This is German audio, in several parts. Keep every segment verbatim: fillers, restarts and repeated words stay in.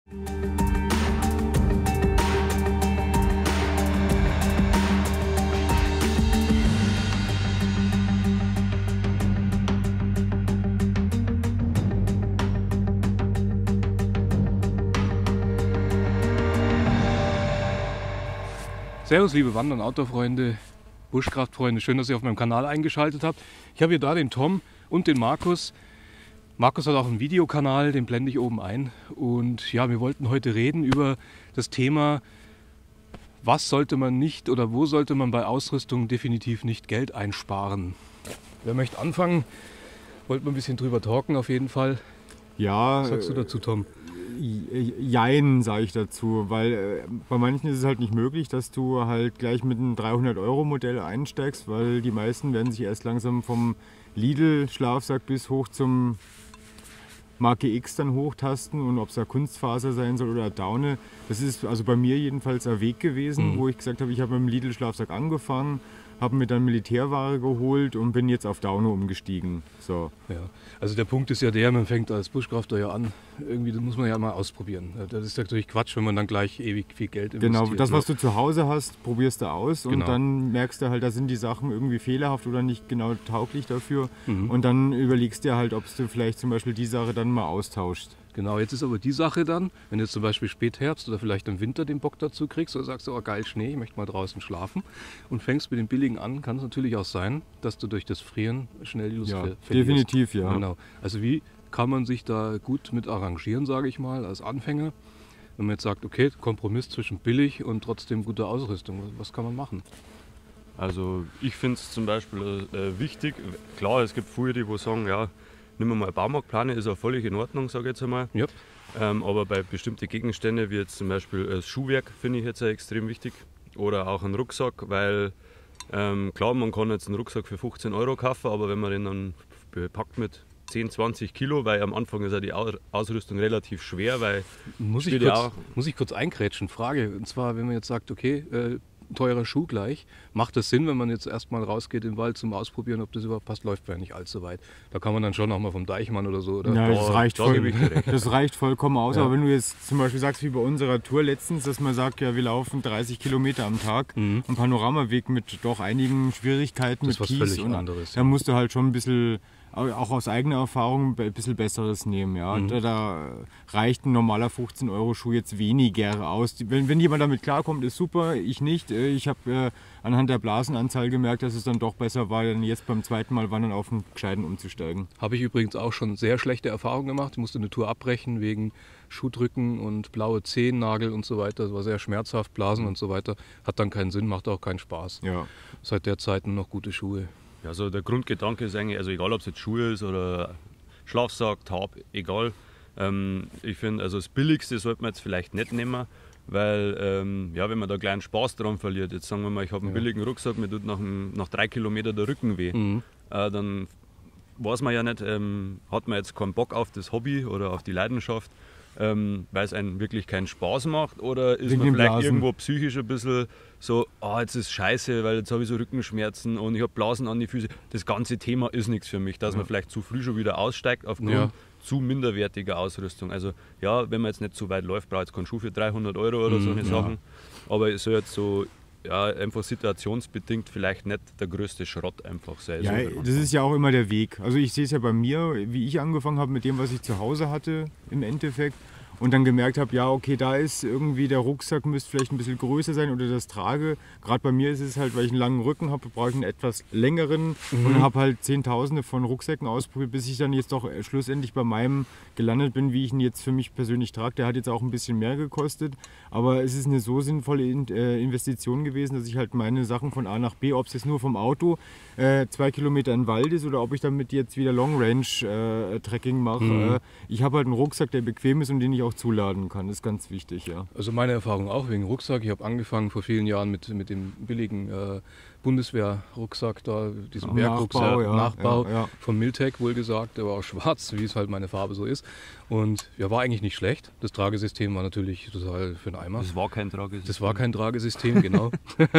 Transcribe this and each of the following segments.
Servus liebe Wander- und Outdoor-Freunde, Buschkraftfreunde, schön, dass ihr auf meinem Kanal eingeschaltet habt. Ich habe hier da den Tom und den Markus. Markus hat auch einen Videokanal, den blende ich oben ein. Und ja, wir wollten heute reden über das Thema, was sollte man nicht oder wo sollte man bei Ausrüstung definitiv nicht Geld einsparen. Wer möchte anfangen? Wollten wir ein bisschen drüber talken auf jeden Fall. Ja, Was sagst du dazu, Tom? Jein, sage ich dazu, weil äh, bei manchen ist es halt nicht möglich, dass du halt gleich mit einem dreihundert Euro Modell einsteigst, weil die meisten werden sich erst langsam vom Lidl-Schlafsack bis hoch zum Marke X dann hochtasten, und ob es da Kunstfaser sein soll oder Daune, das ist also bei mir jedenfalls ein Weg gewesen, mhm. wo ich gesagt habe, ich habe mit dem Lidl-Schlafsack angefangen, habe mir dann Militärware geholt und bin jetzt auf Daune umgestiegen. So. Ja, also der Punkt ist ja der, man fängt als Buschkrafter ja an, irgendwie das muss man ja mal ausprobieren. Das ist natürlich Quatsch, wenn man dann gleich ewig viel Geld investiert. Genau, das, was du zu Hause hast, probierst du aus, genau. Und dann merkst du halt, da sind die Sachen irgendwie fehlerhaft oder nicht genau tauglich dafür, mhm. und dann überlegst du halt, ob du vielleicht zum Beispiel die Sache dann mal austauschst. Genau, jetzt ist aber die Sache dann, wenn du jetzt zum Beispiel Spätherbst oder vielleicht im Winter den Bock dazu kriegst oder sagst du, oh geil, Schnee, ich möchte mal draußen schlafen und fängst mit den billigen an, kann es natürlich auch sein, dass du durch das Frieren schnell die Lust ja, verlierst. Definitiv, ja. Genau. Also wie kann man sich da gut mit arrangieren, sage ich mal, als Anfänger, wenn man jetzt sagt, okay, Kompromiss zwischen billig und trotzdem guter Ausrüstung, was kann man machen? Also ich finde es zum Beispiel äh, wichtig, klar, es gibt viele, die wo sagen, ja, nimm mal Baumarktplane, ist auch völlig in Ordnung, sage ich jetzt einmal. Yep. Ähm, aber bei bestimmten Gegenständen, wie jetzt zum Beispiel das Schuhwerk, finde ich jetzt auch extrem wichtig. Oder auch einen Rucksack, weil ähm, klar, man kann jetzt einen Rucksack für fünfzehn Euro kaufen, aber wenn man den dann bepackt mit zehn, zwanzig Kilo, weil am Anfang ist ja die Ausrüstung relativ schwer, weil... Muss ich, kurz, auch muss ich kurz einkrätschen? Frage, und zwar, wenn man jetzt sagt, okay, äh, teurer Schuh gleich. Macht das Sinn, wenn man jetzt erstmal rausgeht in den Wald zum Ausprobieren, ob das überhaupt passt? Läuft ja nicht allzu weit. Da kann man dann schon auch mal vom Deichmann oder so. Oder? Ja, das, oh, reicht, da voll, das reicht vollkommen aus. Ja. Aber wenn du jetzt zum Beispiel sagst, wie bei unserer Tour letztens, dass man sagt, ja, wir laufen dreißig Kilometer am Tag, mhm. ein Panoramaweg mit doch einigen Schwierigkeiten, das mit ist was Kies. völlig Und anderes. Da musst du halt schon ein bisschen, auch aus eigener Erfahrung, ein bisschen Besseres nehmen. Ja? Mhm. Da, da reicht ein normaler fünfzehn Euro Schuh jetzt weniger aus. Wenn, wenn jemand damit klarkommt, ist super, ich nicht. Ich habe äh, anhand der Blasenanzahl gemerkt, dass es dann doch besser war, dann jetzt beim zweiten Mal wandern auf den Gescheiten umzusteigen. Habe ich übrigens auch schon sehr schlechte Erfahrungen gemacht. Ich musste eine Tour abbrechen wegen Schuhdrücken und blaue Zehennagel und so weiter. Das war sehr schmerzhaft, Blasen und so weiter. Hat dann keinen Sinn, macht auch keinen Spaß. Ja. Seit der Zeit nur noch gute Schuhe. Ja, also der Grundgedanke ist eigentlich, also egal ob es jetzt Schuhe ist oder Schlafsack, Tab, egal. Ähm, ich finde, also das Billigste sollte man jetzt vielleicht nicht nehmen, weil ähm, ja, wenn man da kleinen Spaß dran verliert, jetzt sagen wir mal, ich habe einen ja. billigen Rucksack, mir tut nach, nach drei Kilometern der Rücken weh, mhm. äh, dann weiß man ja nicht, ähm, hat man jetzt keinen Bock auf das Hobby oder auf die Leidenschaft, ähm, weil es einem wirklich keinen Spaß macht, oder ist Wegen man vielleicht Blasen. irgendwo psychisch ein bisschen so, ah, jetzt ist scheiße, weil jetzt habe ich so Rückenschmerzen und ich habe Blasen an die Füße. Das ganze Thema ist nichts für mich, dass ja. man vielleicht zu früh schon wieder aussteigt aufgrund ja. zu minderwertiger Ausrüstung. Also ja, wenn man jetzt nicht so weit läuft, braucht es keinen Schuh für dreihundert Euro oder mhm, solche ja. Sachen. Aber es soll jetzt so ja, einfach situationsbedingt vielleicht nicht der größte Schrott einfach sein. Ja, so, das ist ja auch immer der Weg. Also ich sehe es ja bei mir, wie ich angefangen habe mit dem, was ich zu Hause hatte im Endeffekt. Und dann gemerkt habe, ja okay, da ist irgendwie der Rucksack müsste vielleicht ein bisschen größer sein oder das Trage. Gerade bei mir ist es halt, weil ich einen langen Rücken habe, brauche ich einen etwas längeren mhm. und habe halt Zehntausende von Rucksäcken ausprobiert, bis ich dann jetzt doch schlussendlich bei meinem gelandet bin, wie ich ihn jetzt für mich persönlich trage. Der hat jetzt auch ein bisschen mehr gekostet, aber es ist eine so sinnvolle Investition gewesen, dass ich halt meine Sachen von A nach B, ob es jetzt nur vom Auto äh, zwei Kilometer in den Wald ist oder ob ich damit jetzt wieder Long Range äh, Trekking mache. Mhm. Äh, ich habe halt einen Rucksack, der bequem ist und den ich auch zuladen kann. Das ist ganz wichtig, ja. Also meine Erfahrung auch wegen Rucksack. Ich habe angefangen vor vielen Jahren mit, mit dem billigen äh, Bundeswehr-Rucksack da, diesen Ja, Bergrucksack, Nachbau, ja, Nachbau ja, ja. von Miltec wohl gesagt, der war auch schwarz, wie es halt meine Farbe so ist. Und ja, war eigentlich nicht schlecht. Das Tragesystem war natürlich total für den Eimer. Das war kein Tragesystem. Das war kein Tragesystem, genau.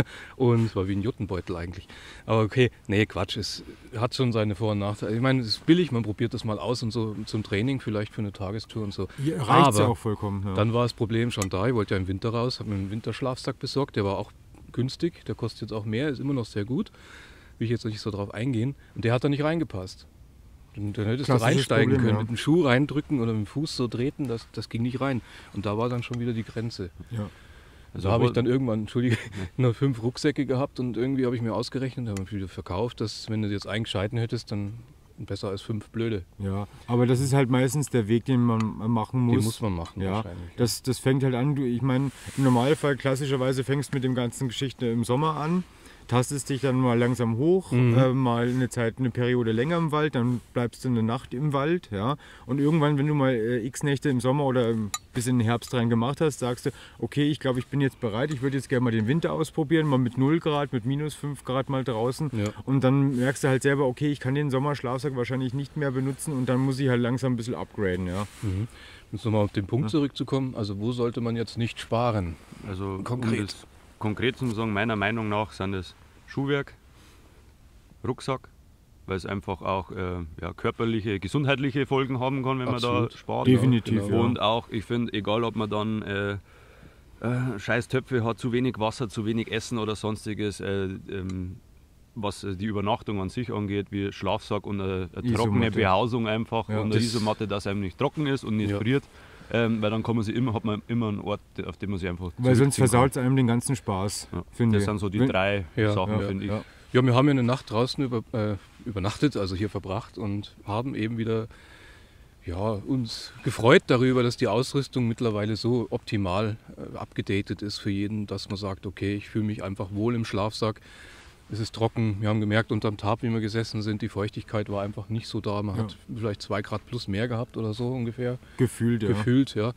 Und es war wie ein Juttenbeutel eigentlich. Aber okay, nee, Quatsch, es hat schon seine Vor- und Nachteile. Ich meine, es ist billig, man probiert das mal aus und so zum Training, vielleicht für eine Tagestour und so. Ja, reicht's ja Aber auch vollkommen. Ja. dann war das Problem schon da. Ich wollte ja im Winter raus, habe mir einen Winterschlafsack besorgt, der war auch günstig, der kostet jetzt auch mehr, ist immer noch sehr gut. Will ich jetzt nicht so drauf eingehen. Und der hat da nicht reingepasst. Und dann hättest du Klassisches reinsteigen Problem, können, ja. mit dem Schuh reindrücken oder mit dem Fuß so treten, das, das ging nicht rein. Und da war dann schon wieder die Grenze. Ja. Also da habe ich dann irgendwann, Entschuldige, nur fünf Rucksäcke gehabt und irgendwie habe ich mir ausgerechnet, habe ich wieder verkauft, dass wenn du jetzt einen gescheiten hättest, dann besser als fünf blöde. Ja, aber das ist halt meistens der Weg, den man machen muss. Den muss man machen Ja, wahrscheinlich. das, das fängt halt an, du, ich meine, im Normalfall klassischerweise fängst du mit dem ganzen Geschichte im Sommer an, tastest dich dann mal langsam hoch, Mhm. äh, mal eine Zeit, eine Periode länger im Wald, dann bleibst du eine Nacht im Wald, ja, und irgendwann, wenn du mal äh, x Nächte im Sommer oder bis in den Herbst rein gemacht hast, sagst du, okay, ich glaube, ich bin jetzt bereit, ich würde jetzt gerne mal den Winter ausprobieren, mal mit null Grad, mit minus fünf Grad mal draußen, Ja. und dann merkst du halt selber, okay, ich kann den Sommerschlafsack wahrscheinlich nicht mehr benutzen und dann muss ich halt langsam ein bisschen upgraden, ja. Mhm. Um jetzt nochmal auf den Punkt zurückzukommen, also wo sollte man jetzt nicht sparen? Also Konkret. um das konkret zu sagen, meiner Meinung nach sind es Schuhwerk, Rucksack, weil es einfach auch äh, ja, körperliche, gesundheitliche Folgen haben kann, wenn Absolut. man da spart. Definitiv, genau. ja. Und auch, ich finde, egal ob man dann äh, äh, scheiß Töpfe hat, zu wenig Wasser, zu wenig Essen oder sonstiges, äh, ähm, was äh, die Übernachtung an sich angeht, wie Schlafsack und eine, eine trockene Isomatte. Behausung einfach Ja, und eine das- Isomatte, dass einem nicht trocken ist und nicht Ja. friert. Ähm, weil dann kann man sich immer, hat man immer einen Ort, auf dem man sich einfach Weil sonst zurückziehen versaut es einem den ganzen Spaß, kann. Ja. finde Das ich. sind so die Wenn- drei Ja, Sachen, ja, finde ich. ja. Ja, wir haben ja eine Nacht draußen über, äh, übernachtet, also hier verbracht und haben eben wieder ja, uns gefreut darüber, dass die Ausrüstung mittlerweile so optimal äh, abgedatet ist für jeden, dass man sagt, okay, ich fühle mich einfach wohl im Schlafsack. Es ist trocken. Wir haben gemerkt, unterm Tarp, wie wir gesessen sind, die Feuchtigkeit war einfach nicht so da. Man Ja. hat vielleicht zwei Grad plus mehr gehabt oder so ungefähr. Gefühlt, ja. Gefühlt, ja.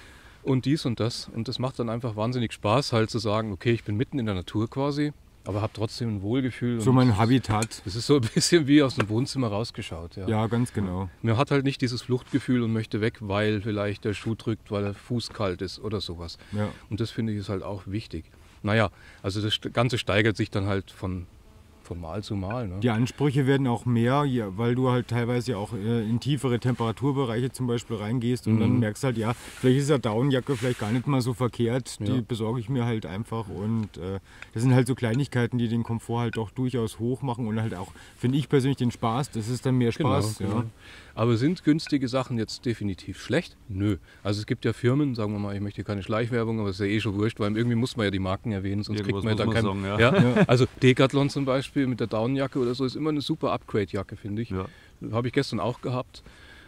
Und dies und das. Und das macht dann einfach wahnsinnig Spaß, halt zu sagen, okay, ich bin mitten in der Natur quasi, aber habe trotzdem ein Wohlgefühl. So und mein Habitat. das ist so ein bisschen wie aus dem Wohnzimmer rausgeschaut. Ja. Ja, ganz genau. Man hat halt nicht dieses Fluchtgefühl und möchte weg, weil vielleicht der Schuh drückt, weil der Fuß kalt ist oder sowas. Ja. Und das finde ich ist halt auch wichtig. Naja, also das Ganze steigert sich dann halt von, von Mal zu Mal. Ne? Die Ansprüche werden auch mehr, ja, weil du halt teilweise ja auch äh, in tiefere Temperaturbereiche zum Beispiel reingehst und Mhm. dann merkst halt, ja, vielleicht ist eine Daunenjacke vielleicht gar nicht mal so verkehrt, die Ja. besorge ich mir halt einfach und äh, das sind halt so Kleinigkeiten, die den Komfort halt doch durchaus hoch machen und halt auch, finde ich persönlich, den Spaß, das ist dann mehr Spaß. Genau, ja. genau. Aber sind günstige Sachen jetzt definitiv schlecht? Nö. Also es gibt ja Firmen, sagen wir mal, ich möchte keine Schleichwerbung, aber es ist ja eh schon wurscht, weil irgendwie muss man ja die Marken erwähnen, sonst Irgendwas kriegt man ja muss dann man kein... sagen, ja. Ja? Also Decathlon zum Beispiel mit der Daunenjacke oder so ist immer eine super Upgrade-Jacke, finde ich. Ja. Habe ich gestern auch gehabt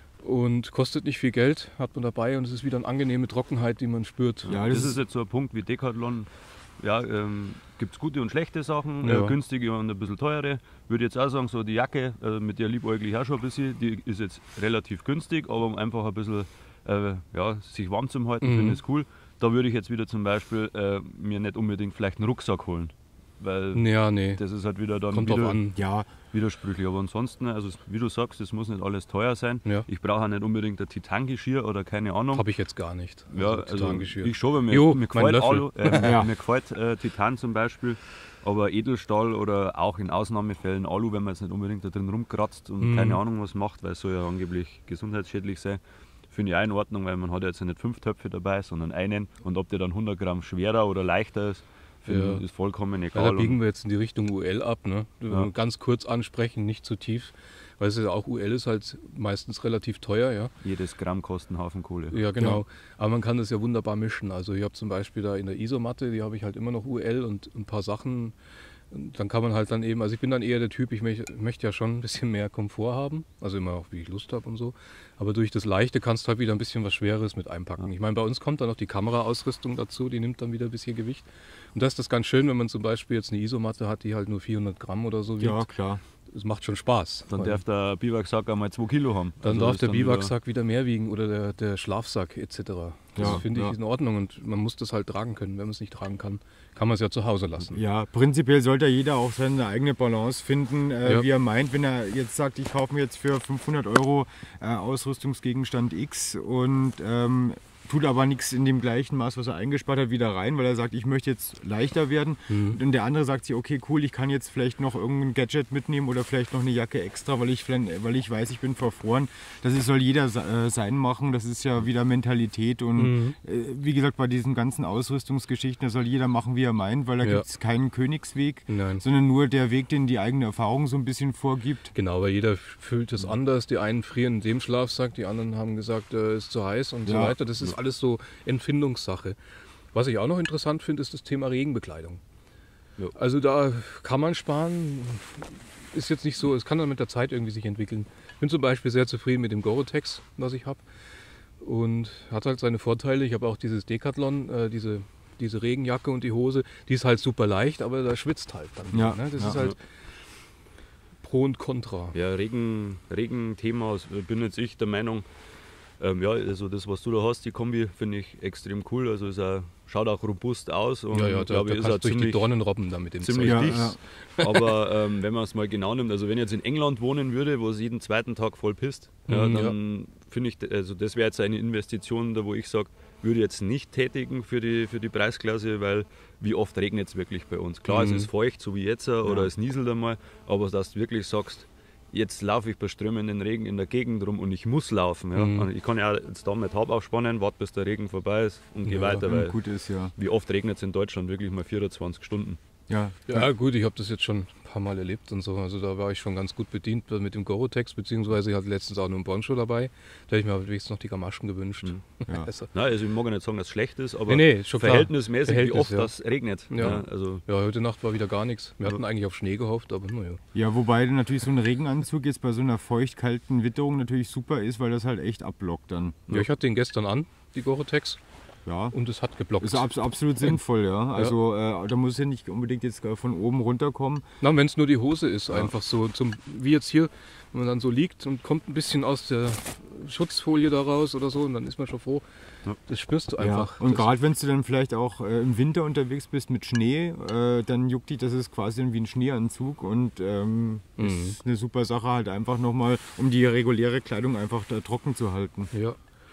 und kostet nicht viel Geld, hat man dabei und es ist wieder eine angenehme Trockenheit, die man spürt. Ja, Das, das ist ist jetzt so ein Punkt wie Decathlon. Ja, ähm, gibt es gute und schlechte Sachen, Ja. äh, günstige und ein bisschen teure. Würde jetzt auch sagen, so die Jacke, äh, mit der liebäugel ich auch schon ein bisschen, die ist jetzt relativ günstig, aber um einfach ein bisschen äh, ja, sich warm zu halten, Mhm. finde ich es cool. Da würde ich jetzt wieder zum Beispiel äh, mir nicht unbedingt vielleicht einen Rucksack holen. Weil Ja, nee, das ist halt wieder dann kommt drauf wieder an. ja, widersprüchlich. Aber ansonsten, also wie du sagst, es muss nicht alles teuer sein. Ja. Ich brauche auch nicht unbedingt ein Titangeschirr oder keine Ahnung. Habe ich jetzt gar nicht. Ja, also Titangeschirr. ich schon, weil mir, Jo, mir mein gefällt, Löffel. Alu, äh, Ja. mir gefällt äh, Titan zum Beispiel, aber Edelstahl oder auch in Ausnahmefällen Alu, wenn man jetzt nicht unbedingt da drin rumkratzt und Mhm. keine Ahnung was macht, weil es soll ja angeblich gesundheitsschädlich sein, finde ich auch in Ordnung, weil man hat ja jetzt nicht fünf Töpfe dabei, sondern einen und ob der dann hundert Gramm schwerer oder leichter ist, finde Ja. ich, ist vollkommen Ja, egal. da biegen wir jetzt in die Richtung U L ab. Ne? Ja. Ganz kurz ansprechen, nicht zu tief. Weil es ja auch U L ist halt meistens relativ teuer. Ja, und jedes Gramm kostet einen Haufen Kohle. ja genau. Aber man kann das ja wunderbar mischen. Also ich habe zum Beispiel da in der Isomatte, die habe ich halt immer noch U L und ein paar Sachen. Und dann kann man halt dann eben, also ich bin dann eher der Typ, ich möchte, möchte ja schon ein bisschen mehr Komfort haben. Also immer auch, wie ich Lust habe und so. Aber durch das Leichte kannst du halt wieder ein bisschen was Schweres mit einpacken. Ich meine, bei uns kommt dann noch die Kameraausrüstung dazu, die nimmt dann wieder ein bisschen Gewicht. Und das ist das ganz schön, wenn man zum Beispiel jetzt eine Isomatte hat, die halt nur vierhundert Gramm oder so wiegt. ja, klar. Es macht schon Spaß. Dann Weil darf der Biwaksack einmal zwei Kilo haben. dann Also darf ist der dann wieder- Biwaksack wieder mehr wiegen oder der, der Schlafsack et cetera. Das Ja, finde ich ja. in Ordnung und man muss das halt tragen können. Wenn man es nicht tragen kann, kann man es ja zu Hause lassen. Ja, prinzipiell sollte jeder auch seine eigene Balance finden, äh, Ja. wie er meint. Wenn er jetzt sagt, ich kaufe mir jetzt für fünfhundert Euro äh, Ausrüstungsgegenstand X und ähm, tut aber nichts in dem gleichen Maß, was er eingespart hat, wieder rein, weil er sagt, ich möchte jetzt leichter werden. Mhm. Und der andere sagt sich, okay, cool, ich kann jetzt vielleicht noch irgendein Gadget mitnehmen oder vielleicht noch eine Jacke extra, weil ich, vielleicht- weil ich weiß, ich bin verfroren. Das ist, soll jeder äh, sein machen. Das ist ja wieder Mentalität. Und Mhm. äh, wie gesagt, bei diesen ganzen Ausrüstungsgeschichten, da soll jeder machen, wie er meint, weil da Ja. gibt es keinen Königsweg, Nein. sondern nur der Weg, den die eigene Erfahrung so ein bisschen vorgibt. Genau, weil jeder fühlt es anders. Die einen frieren in dem Schlafsack, die anderen haben gesagt, es äh, ist zu heiß und so Ja. weiter. Das ist alles so Empfindungssache. Was ich auch noch interessant finde, ist das Thema Regenbekleidung. Ja. Also da kann man sparen. Ist jetzt nicht so, es kann dann mit der Zeit irgendwie sich entwickeln. Ich bin zum Beispiel sehr zufrieden mit dem Gore-Tex, was ich habe. Und hat halt seine Vorteile. Ich habe auch dieses Decathlon, äh, diese, diese Regenjacke und die Hose. Die ist halt super leicht, aber da schwitzt halt dann. Ja, Ne? Das ja. ist halt Pro und Contra. Ja, Regen, Regenthema, also bin jetzt ich der Meinung, ähm, ja, also das, was du da hast, die Kombi, finde ich extrem cool. Also ist auch, schaut auch robust aus und Ja, ja, da, glaube da ich, ist kannst auch du durch die ziemlich, Dornen robben da mit dem ziemlich Zeug. Ja, dicht. Aber ähm, wenn man es mal genau nimmt, also wenn ich jetzt in England wohnen würde, wo es jeden zweiten Tag voll pisst, ja, Mhm, dann finde ich, also das wäre jetzt eine Investition, da wo ich sage, würde ich jetzt nicht tätigen für die, für die Preisklasse, weil wie oft regnet es wirklich bei uns. Klar, Mhm. es ist feucht, so wie jetzt, oder Ja. es nieselt einmal, aber dass du wirklich sagst, jetzt laufe ich bei strömenden Regen in der Gegend rum und ich muss laufen. Ja. Mhm. Und ich kann ja jetzt da mit Taub aufspannen, warte bis der Regen vorbei ist und gehe Ja, weiter, Ja, weil gut ist, ja. wie oft regnet es in Deutschland wirklich mal vierundzwanzig Stunden. Ja, Ja gut, ich habe das jetzt schon ein paar Mal erlebt und so. Also da war ich schon ganz gut bedient mit dem Gore-Tex, beziehungsweise ich hatte letztens auch noch einen Poncho dabei. Da hätte ich mir aber wenigstens noch die Gamaschen gewünscht. Mhm. ja. Also, Nein, also ich mag ja nicht sagen, dass es schlecht ist, aber nee, nee, schon klar. verhältnismäßig, wie Verhältnis, oft ja. das regnet. Ja. Ja, also Ja, heute Nacht war wieder gar nichts. Wir hatten eigentlich auf Schnee gehofft, aber naja. Ja, wobei natürlich so ein Regenanzug jetzt bei so einer feucht-kalten Witterung natürlich super ist, weil das halt echt abblockt dann. Ja, ich hatte den gestern an, die Gore-Tex, Ja, und es hat geblockt. ist abs absolut sinnvoll, ja. Also äh, da muss ja nicht unbedingt jetzt äh, von oben runterkommen. Na, wenn es nur die Hose ist, einfach so, zum, wie jetzt hier, wenn man dann so liegt und kommt ein bisschen aus der Schutzfolie da raus oder so, und dann ist man schon froh. Ja. Das spürst du einfach. Ja. Und Das- gerade wenn du dann vielleicht auch äh, im Winter unterwegs bist mit Schnee, äh, dann juckt dich, das ist quasi wie ein Schneeanzug und ähm, Mhm. ist eine super Sache halt einfach nochmal, um die reguläre Kleidung einfach da trocken zu halten. Ja.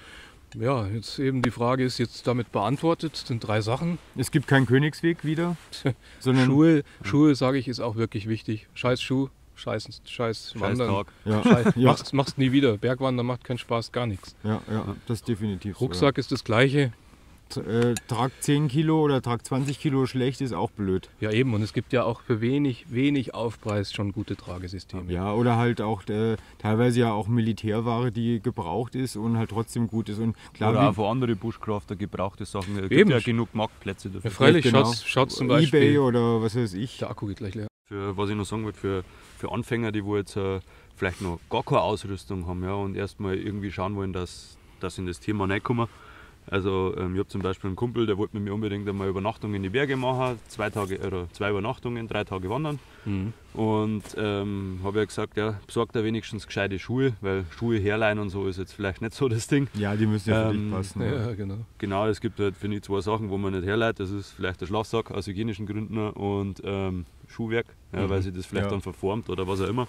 Ja, jetzt eben die Frage ist jetzt damit beantwortet, das sind drei Sachen. Es gibt keinen Königsweg wieder, sondern Schuhe, Schuhe sage ich, ist auch wirklich wichtig. Scheiß Schuh, scheiß, scheiß Wandern. Tag. ja, Scheiß, ja, machst, machst nie wieder. Bergwandern macht keinen Spaß, gar nichts. ja, ja, das ist definitiv so, Rucksack ist das Gleiche. ja. Äh, trag zehn Kilo oder trag zwanzig Kilo schlecht ist auch blöd. Ja eben, und es gibt ja auch für wenig, wenig Aufpreis schon gute Tragesysteme. Ja, oder halt auch äh, teilweise ja auch Militärware, die gebraucht ist und halt trotzdem gut ist. Und klar, Oder wie- auch für andere Bushcrafter gebrauchte Sachen. Es gibt Eben. ja genug Marktplätze Ja, dafür. freilich, genau. schaut's, schaut's zum Beispiel. eBay oder was weiß ich. Der Akku geht gleich leer. Für, was ich noch sagen wollte, für, für Anfänger, die wo jetzt äh, vielleicht noch gar keine Ausrüstung haben, ja, und erstmal irgendwie schauen wollen, dass, dass in das Thema reinkommen. Also ähm, ich habe zum Beispiel einen Kumpel, der wollte mit mir unbedingt einmal Übernachtung in die Berge machen, zwei Tage oder zwei Übernachtungen, drei Tage wandern. Mhm. Und ähm, habe ja gesagt, ja, besorgt er wenigstens gescheite Schuhe, weil Schuhe herleihen und so ist jetzt vielleicht nicht so das Ding. Ja, die müssen ja für Ähm, dich passen. Ja. Ja, genau. Genau, es gibt halt, finde ich, zwei Sachen, wo man nicht herleitet. Das ist vielleicht der Schlafsack aus hygienischen Gründen und ähm, Schuhwerk, ja, Mhm. weil sich das vielleicht Ja. dann verformt oder was auch immer.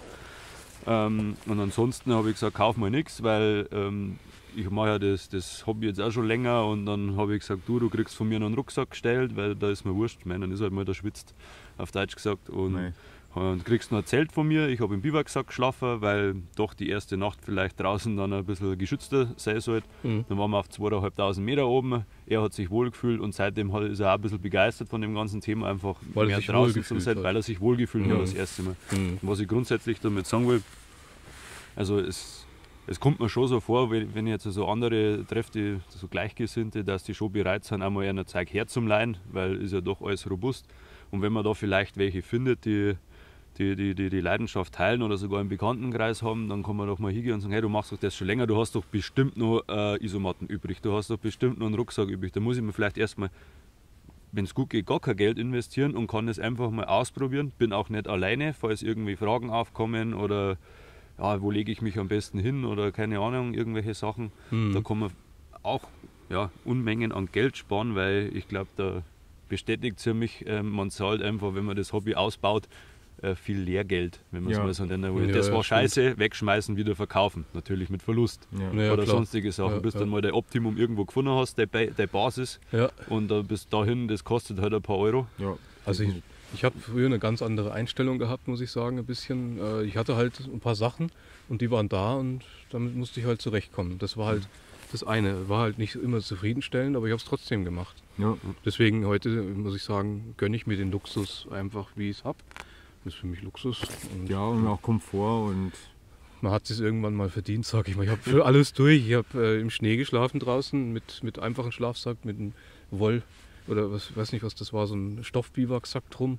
Ähm, und ansonsten habe ich gesagt, kauf mal nichts, weil ähm, ich mache ja das, das Hobby jetzt auch schon länger und dann habe ich gesagt, du, du kriegst von mir noch einen Rucksack gestellt, weil da ist mir wurscht. Ich meine, dann ist halt mal der schwitzt, auf Deutsch gesagt. Und, Nein. und kriegst noch ein Zelt von mir. Ich habe im Biwaksack geschlafen, weil doch die erste Nacht vielleicht draußen dann ein bisschen geschützter sein sollte. Mhm. Dann waren wir auf zweitausendfünfhundert Meter oben. Er hat sich wohlgefühlt und seitdem hat- ist er auch ein bisschen begeistert von dem ganzen Thema, einfach Weil er mehr sich draußen zu wohlgefühlt sein, hat. weil er sich wohlgefühlt Mhm. hat das erste Mal. Mhm. Und was ich grundsätzlich damit sagen will, also es, es kommt mir schon so vor, wenn wenn ich jetzt so andere treffe, die so Gleichgesinnte, dass die schon bereit sind, einmal ein Zeug herzuleihen, weil ist ja doch alles robust. Und wenn man da vielleicht welche findet, die die, die, die die Leidenschaft teilen oder sogar im Bekanntenkreis haben, dann kann man doch mal hingehen und sagen, hey, du machst doch das schon länger, du hast doch bestimmt noch äh, Isomatten übrig, du hast doch bestimmt noch einen Rucksack übrig. Da muss ich mir vielleicht erstmal, wenn es gut geht, gar kein Geld investieren und kann es einfach mal ausprobieren. Bin auch nicht alleine, falls irgendwie Fragen aufkommen oder ja, wo lege ich mich am besten hin oder keine Ahnung, irgendwelche Sachen. Mhm. Da kann man auch ja, Unmengen an Geld sparen, weil ich glaube, da bestätigt es ja mich, äh, man zahlt einfach, wenn man das Hobby ausbaut, äh, viel Lehrgeld, wenn man es Ja. mal so nennen will. Ja, das ja, war stimmt. scheiße, wegschmeißen, wieder verkaufen. Natürlich mit Verlust. Ja. Ja, Oder klar. sonstige Sachen. Ja, bis ja. dann mal dein Optimum irgendwo gefunden hast, deine Ba- deine Basis. Ja. Und äh, bis dahin, das kostet halt ein paar Euro. Ja. Also ich, ich habe früher eine ganz andere Einstellung gehabt, muss ich sagen, ein bisschen. Äh, Ich hatte halt ein paar Sachen und die waren da und damit musste ich halt zurechtkommen. Das war halt das eine. War halt nicht immer zufriedenstellend, aber ich habe es trotzdem gemacht. Ja. Deswegen heute, muss ich sagen, gönne ich mir den Luxus einfach, wie ich es habe. Das ist für mich Luxus. Und ja, und auch Komfort und man hat es irgendwann mal verdient, sag ich mal. Ich habe für alles durch. Ich habe äh, im Schnee geschlafen draußen mit, mit einfachem Schlafsack, mit einem Woll oder was weiß nicht, was das war, so ein Stoffbiwaksack drum.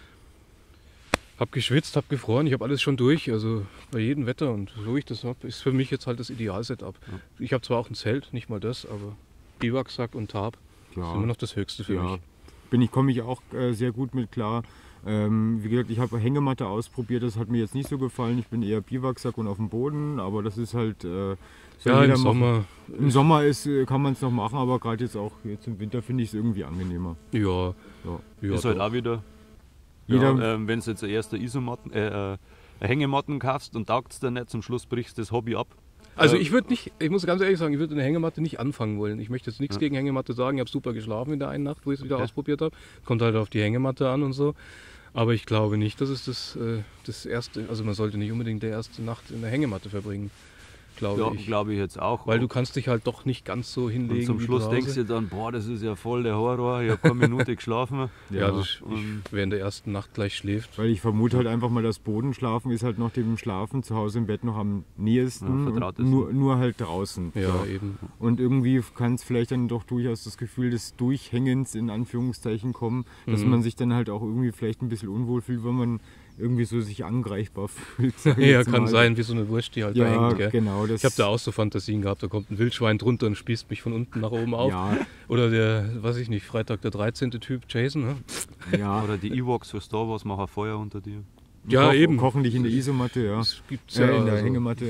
Hab geschwitzt, hab gefroren, ich habe alles schon durch, also bei jedem Wetter und so ich das habe, ist für mich jetzt halt das Ideal-Setup. Ja. Ich habe zwar auch ein Zelt, nicht mal das, aber Biwaksack und Tarp klar. ist immer noch das Höchste für ja, mich. bin ich, komme ich auch äh, sehr gut mit klar. Ähm, wie gesagt, ich habe Hängematte ausprobiert, das hat mir jetzt nicht so gefallen. Ich bin eher Biwaksack und auf dem Boden, aber das ist halt. Äh, soll Ja, jeder im machen. Sommer, Im Sommer ist, äh, kann man es noch machen, aber gerade jetzt auch jetzt im Winter finde ich es irgendwie angenehmer. ja, Ja. ja, ist halt doch. auch wieder, Jeder, ja, ähm, wenn du jetzt erst eine Isomatten, äh, äh, eine Hängematten kaufst und taugt es dann nicht, zum Schluss brichst du das Hobby ab. Also Äh, ich würde nicht, ich muss ganz ehrlich sagen, ich würde eine Hängematte nicht anfangen wollen. Ich möchte jetzt nichts Ja. gegen Hängematte sagen. Ich habe super geschlafen in der einen Nacht, wo ich es wieder Okay. ausprobiert habe. Kommt halt auf die Hängematte an und so. Aber ich glaube nicht, dass es das, äh, das erste, also man sollte nicht unbedingt die erste Nacht in der Hängematte verbringen, glaube Ja, ich. glaube ich jetzt auch. Weil du kannst dich halt doch nicht ganz so hinlegen. und zum wie Schluss zu denkst Hause. du dann, boah, das ist ja voll der Horror, ich habe keine Minute geschlafen. Ja, Ja, das, und- ich, wer in der ersten Nacht gleich schläft. weil ich vermute halt einfach mal, das Bodenschlafen ist halt noch dem Schlafen zu Hause im Bett noch am Ja, nähesten. vertraut und ist. nur, nur halt draußen. Ja, eben. Und irgendwie kann es vielleicht dann doch durchaus das Gefühl des Durchhängens in Anführungszeichen kommen, dass Mhm. man sich dann halt auch irgendwie vielleicht ein bisschen unwohl fühlt, wenn man irgendwie so sich angreifbar fühlt. sag ich Ja, jetzt kann mal. sein, wie so eine Wurst, die halt da Ja, hängt. Gell? genau. Das, Ich habe da auch so Fantasien gehabt, da kommt ein Wildschwein drunter und spießt mich von unten nach oben auf. Ja, Oder der, weiß ich nicht, Freitag der dreizehnte Typ, Jason. Ne? ja. Oder die Ewoks für Star Wars machen Feuer unter dir. Ja, Koch, eben. Kochen dich in der Isomatte, ja. Das gibt's Ja, ja. in der also. Hängematte.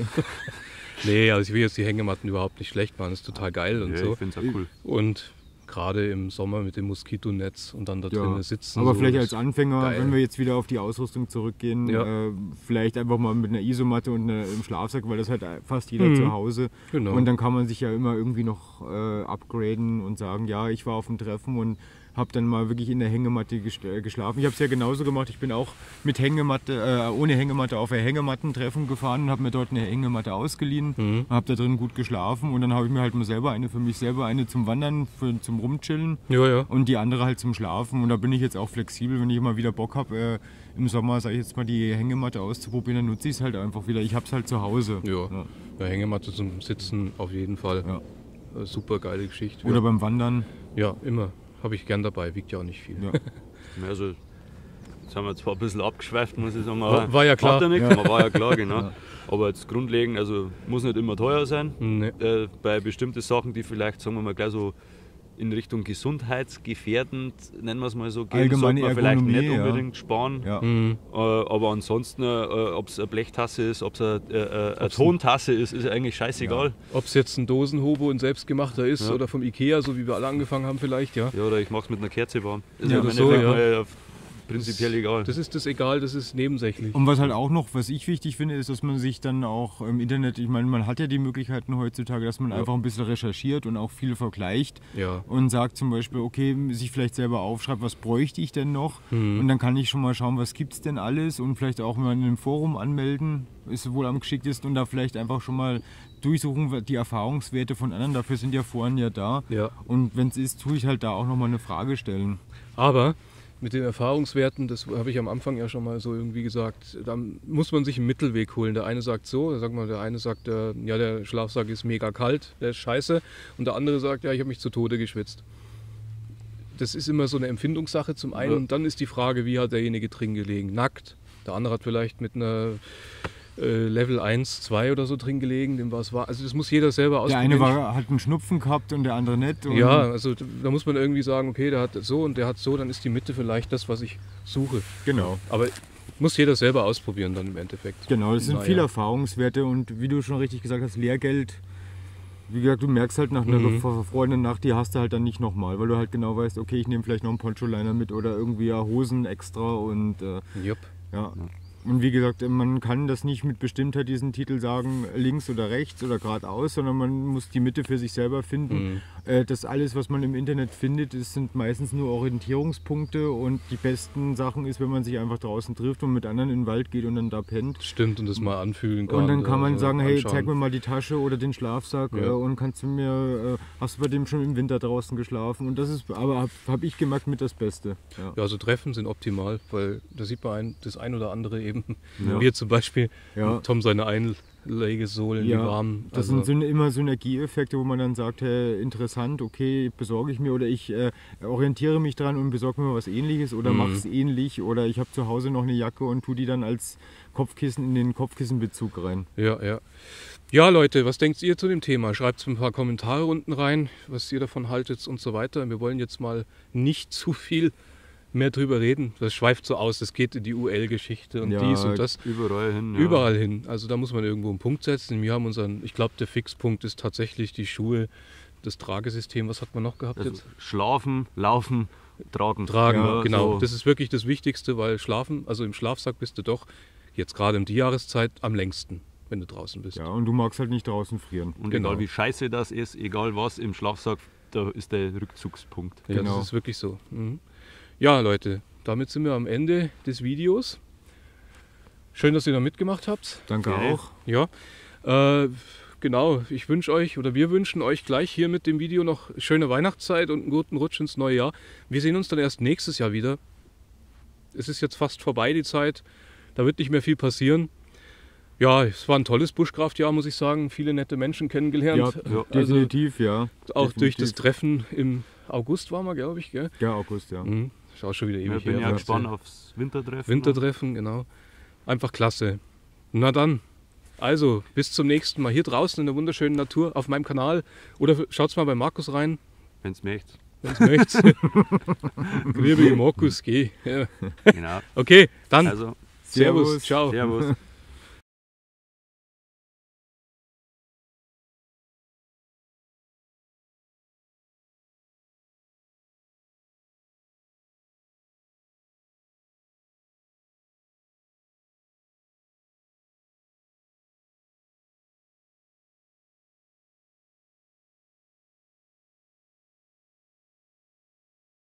Nee, also ich will jetzt die Hängematten überhaupt nicht schlecht machen, das ist total geil und Ja, so. ich finde es auch cool. Und gerade im Sommer mit dem Moskitonetz und dann da Ja. drinnen sitzen. Aber so, vielleicht das- als Anfänger, geil. wenn wir jetzt wieder auf die Ausrüstung zurückgehen, Ja. äh, vielleicht einfach mal mit einer Isomatte und einer, im Schlafsack, weil das hat fast jeder Mhm. zu Hause. Genau. Und dann kann man sich ja immer irgendwie noch äh, upgraden und sagen, ja, ich war auf dem Treffen und habe dann mal wirklich in der Hängematte gest- äh, geschlafen. Ich habe es ja genauso gemacht. Ich bin auch mit Hängematte, äh, ohne Hängematte auf ein Hängemattentreffen gefahren und habe mir dort eine Hängematte ausgeliehen. Mhm. Habe da drin gut geschlafen und dann habe ich mir halt mal selber eine für mich selber, eine zum Wandern, für, zum Rumchillen. Ja, ja. Und die andere halt zum Schlafen. Und da bin ich jetzt auch flexibel, wenn ich mal wieder Bock habe, äh, im Sommer, sage ich jetzt mal, die Hängematte auszuprobieren, dann nutze ich es halt einfach wieder. Ich habe es halt zu Hause. Ja. Ja. Ja, Hängematte zum Sitzen auf jeden Fall. Ja. Äh, Super geile Geschichte. Oder beim Wandern. ja, immer. Habe ich gern dabei, wiegt ja auch nicht viel. Ja. Also, jetzt haben wir zwar ein bisschen abgeschweift, muss ich sagen, War- aber war ja klar. macht ja nichts, Ja. war ja klar, genau. Ja. Aber jetzt grundlegend, also muss nicht immer teuer sein. Nee. Äh, bei bestimmten Sachen, die vielleicht, sagen wir mal, gleich so in Richtung gesundheitsgefährdend, nennen wir es mal so, gehen, Allgemeine sollte man vielleicht nicht Ergonomie, ja. unbedingt sparen. Ja. Mhm. Äh, aber ansonsten, äh, ob es eine Blechtasse ist, ob es eine, äh, eine Ob's ein- Tontasse ist, ist eigentlich scheißegal. Ob es jetzt ein Dosenhobo, ein selbstgemachter ist Ja. oder vom Ikea, so wie wir alle angefangen haben vielleicht, ja. Ja, oder ich mache es mit einer Kerze warm. Ist Ja, ja, im so, Endeffekt ja. mal, äh, prinzipiell egal. Das ist das egal, das ist nebensächlich. Und was halt auch noch, was ich wichtig finde, ist, dass man sich dann auch im Internet, ich meine, man hat ja die Möglichkeiten heutzutage, dass man Ja. einfach ein bisschen recherchiert und auch viel vergleicht Ja. und sagt zum Beispiel, okay, sich vielleicht selber aufschreibt, was bräuchte ich denn noch? Mhm. Und dann kann ich schon mal schauen, was gibt es denn alles und vielleicht auch mal in einem Forum anmelden, ist wohl am geschicktesten und da vielleicht einfach schon mal durchsuchen, die Erfahrungswerte von anderen, dafür sind ja Foren ja da. Ja. Und wenn es ist, tue ich halt da auch nochmal eine Frage stellen. Aber mit den Erfahrungswerten, das habe ich am Anfang ja schon mal so irgendwie gesagt, da muss man sich einen Mittelweg holen. Der eine sagt so, sag mal, der eine sagt, äh, ja, der Schlafsack ist mega kalt, der ist scheiße. Und der andere sagt, ja, ich habe mich zu Tode geschwitzt. Das ist immer so eine Empfindungssache zum einen. Ja. Und dann ist die Frage, wie hat derjenige drin gelegen? Nackt. Der andere hat vielleicht mit einer äh, Level eins, zwei oder so drin gelegen, dem war es war. Also das muss jeder selber Der ausprobieren. eine war, hat einen Schnupfen gehabt und der andere nicht. Und Ja, also da muss man irgendwie sagen, okay, der hat so und der hat so, dann ist die Mitte vielleicht das, was ich suche. Genau. Aber muss jeder selber ausprobieren dann im Endeffekt. Genau, das sind Naja. viele Erfahrungswerte und wie du schon richtig gesagt hast, Lehrgeld wie gesagt, du merkst halt nach einer Mhm. verfrorenen Nacht, die hast du halt dann nicht nochmal, weil du halt genau weißt, okay, ich nehme vielleicht noch einen Poncho-Liner mit oder irgendwie ja Hosen extra und äh, Jupp. ja. Und wie gesagt, man kann das nicht mit Bestimmtheit diesen Titel sagen, links oder rechts oder geradeaus, sondern man muss die Mitte für sich selber finden. Mhm. Äh, Das alles, was man im Internet findet, das sind meistens nur Orientierungspunkte und die besten Sachen ist, wenn man sich einfach draußen trifft und mit anderen in den Wald geht und dann da pennt. Stimmt, und das mal anfühlen kann. Und dann kann man oder sagen, hey, anschauen. zeig mir mal die Tasche oder den Schlafsack Ja. äh, und kannst du mir, äh, hast du bei dem schon im Winter draußen geschlafen? Und das ist, aber habe hab ich gemerkt, mit das Beste. Ja. Ja, also Treffen sind optimal, weil da sieht man ein, das ein oder andere eben. Ja. Wir zum Beispiel, Ja. Tom seine Einlegesohlen, die Ja, warmen. das Also, sind Syn- immer Synergieeffekte, wo man dann sagt, hey, interessant, okay, besorge ich mir oder ich äh, orientiere mich dran und besorge mir was Ähnliches oder Mhm. mache es ähnlich oder ich habe zu Hause noch eine Jacke und tue die dann als Kopfkissen in den Kopfkissenbezug rein. ja, ja. Ja, Leute, was denkt ihr zu dem Thema? Schreibt ein paar Kommentare unten rein, was ihr davon haltet und so weiter. Wir wollen jetzt mal nicht zu viel mehr drüber reden. Das schweift so aus, das geht in die U L-Geschichte und Ja, dies und das. Überall hin. Ja. Überall hin. Also da muss man irgendwo einen Punkt setzen. Wir haben unseren, ich glaube, der Fixpunkt ist tatsächlich die Schuhe, das Tragesystem. Was hat man noch gehabt Also jetzt? schlafen, laufen, tragen. Tragen, Ja, genau. so. Das ist wirklich das Wichtigste, weil schlafen, also im Schlafsack bist du doch jetzt gerade um die Jahreszeit am längsten, wenn du draußen bist. Ja, und du magst halt nicht draußen frieren. Und Genau. egal wie scheiße das ist, egal was im Schlafsack, da ist der Rückzugspunkt. Ja, Genau. das ist wirklich so. Mhm. Ja, Leute, damit sind wir am Ende des Videos. Schön, dass ihr da mitgemacht habt. Danke Okay. auch. Ja, äh, genau. Ich wünsche euch oder wir wünschen euch gleich hier mit dem Video noch schöne Weihnachtszeit und einen guten Rutsch ins neue Jahr. Wir sehen uns dann erst nächstes Jahr wieder. Es ist jetzt fast vorbei, die Zeit. Da wird nicht mehr viel passieren. Ja, es war ein tolles Bushcraft-Jahr, muss ich sagen. Viele nette Menschen Ja, kennengelernt. Ja. Also definitiv, ja. auch durch das definitiv. Treffen im August waren wir, glaube ich. Gell? Ja, August, ja. Mhm. Ist auch schon wieder Ich ewig bin her. ja aber- gespannt aufs Wintertreffen. Wintertreffen, genau. Einfach klasse. Na dann, also bis zum nächsten Mal hier draußen in der wunderschönen Natur auf meinem Kanal. Oder schaut's mal bei Markus rein, Wenn es möchtet. wenn es möchtet. Grüße Markus, geh. Ja. Genau. Okay, dann Also, Servus, Servus. ciao. Servus.